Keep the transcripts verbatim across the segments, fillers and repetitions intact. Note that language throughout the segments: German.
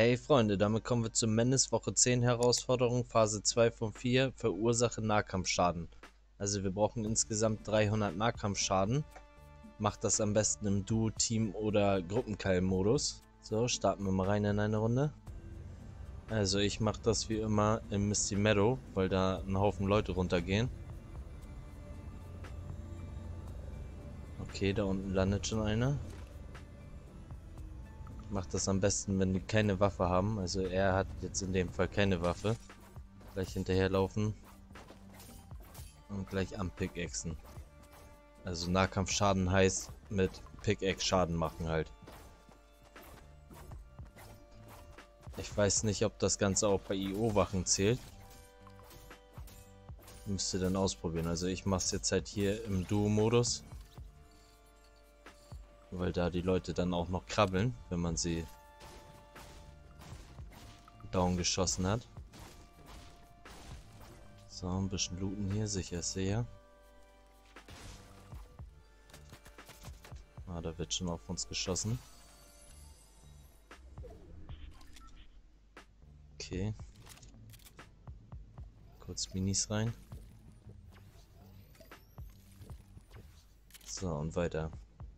Hey Freunde, damit kommen wir zur Madness Woche zehn Herausforderung, Phase zwei von vier, verursache Nahkampfschaden. Also wir brauchen insgesamt dreihundert Nahkampfschaden. Macht das am besten im Duo, Team oder Gruppenkeil-Modus. So, starten wir mal rein in eine Runde. Also ich mache das wie immer im Misty Meadow, weil da ein Haufen Leute runtergehen. Okay, da unten landet schon einer. Macht das am besten, wenn die keine Waffe haben. Also er hat jetzt in dem Fall keine Waffe. Gleich hinterherlaufen. Und gleich am Pickaxen. Also Nahkampfschaden heißt mit Pickaxe Schaden machen halt. Ich weiß nicht, ob das Ganze auch bei I O-Wachen zählt. Müsst ihr dann ausprobieren. Also ich mache es jetzt halt hier im Duo-Modus. Weil da die Leute dann auch noch krabbeln, wenn man sie down geschossen hat. So, ein bisschen looten hier, sicher sehr. Ah, da wird schon auf uns geschossen. Okay. Kurz Minis rein. So, und weiter.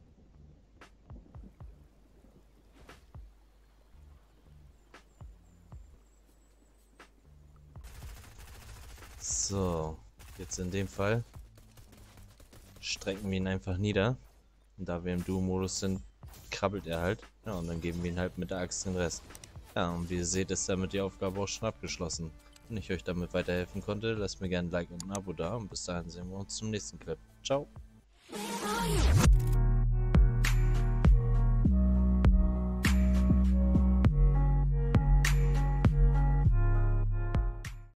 So, jetzt in dem Fall strecken wir ihn einfach nieder. Und da wir im Duo-Modus sind, krabbelt er halt. Ja, und dann geben wir ihn halt mit der Axt den Rest. Ja, und wie ihr seht, ist damit die Aufgabe auch schon abgeschlossen. Wenn ich euch damit weiterhelfen konnte, lasst mir gerne ein Like und ein Abo da. Und bis dahin sehen wir uns zum nächsten Clip. Ciao!